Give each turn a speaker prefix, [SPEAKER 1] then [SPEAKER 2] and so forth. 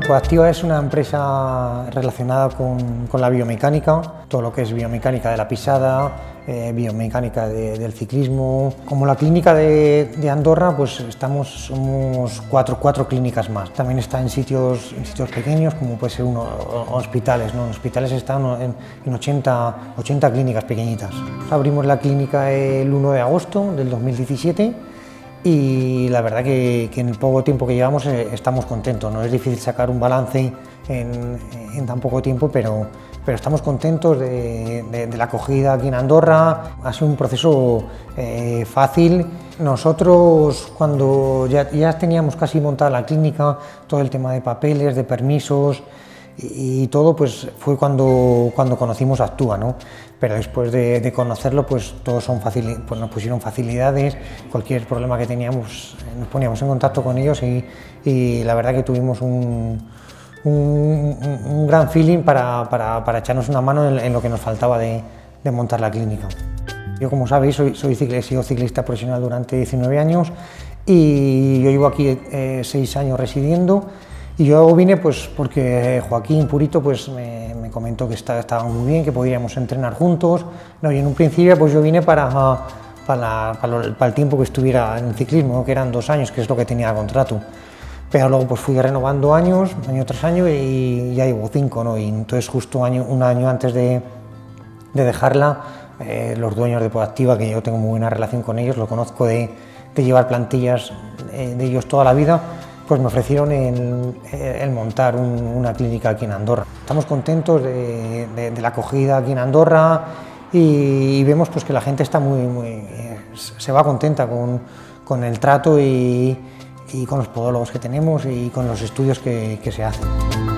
[SPEAKER 1] Coactiva es una empresa relacionada con la biomecánica, todo lo que es biomecánica de la pisada, biomecánica del ciclismo. Como la clínica de Andorra, pues somos cuatro clínicas más. También está en sitios pequeños, como puede ser hospitales, ¿no? En hospitales están en 80 clínicas pequeñitas. Abrimos la clínica el 1 de agosto del 2017. Y la verdad que en el poco tiempo que llevamos estamos contentos. No es difícil sacar un balance en tan poco tiempo, pero estamos contentos de la acogida aquí en Andorra. Ha sido un proceso fácil. Nosotros, cuando ya teníamos casi montada la clínica, todo el tema de papeles, de permisos y todo, pues fue cuando conocimos Actúa, ¿no? Pero después de conocerlo, pues todos pues nos pusieron facilidades. Cualquier problema que teníamos nos poníamos en contacto con ellos y la verdad que tuvimos un gran feeling para echarnos una mano en lo que nos faltaba de montar la clínica. Yo, como sabéis, he sido ciclista profesional durante 19 años y yo llevo aquí 6 años residiendo. Y yo vine pues porque Joaquín Purito pues me comentó que estaba muy bien, que podíamos entrenar juntos. No, y en un principio pues yo vine para el tiempo que estuviera en el ciclismo, que eran 2 años, que es lo que tenía de contrato. Pero luego pues fui renovando año tras año y ya llevo 5, ¿no? Y entonces justo un año antes de dejarla, los dueños de Coactiva, que yo tengo muy buena relación con ellos, lo conozco de llevar plantillas de ellos toda la vida, pues me ofrecieron el montar una clínica aquí en Andorra. Estamos contentos de la acogida aquí en Andorra y vemos pues que la gente está se va contenta con el trato y con los podólogos que tenemos y con los estudios que se hacen.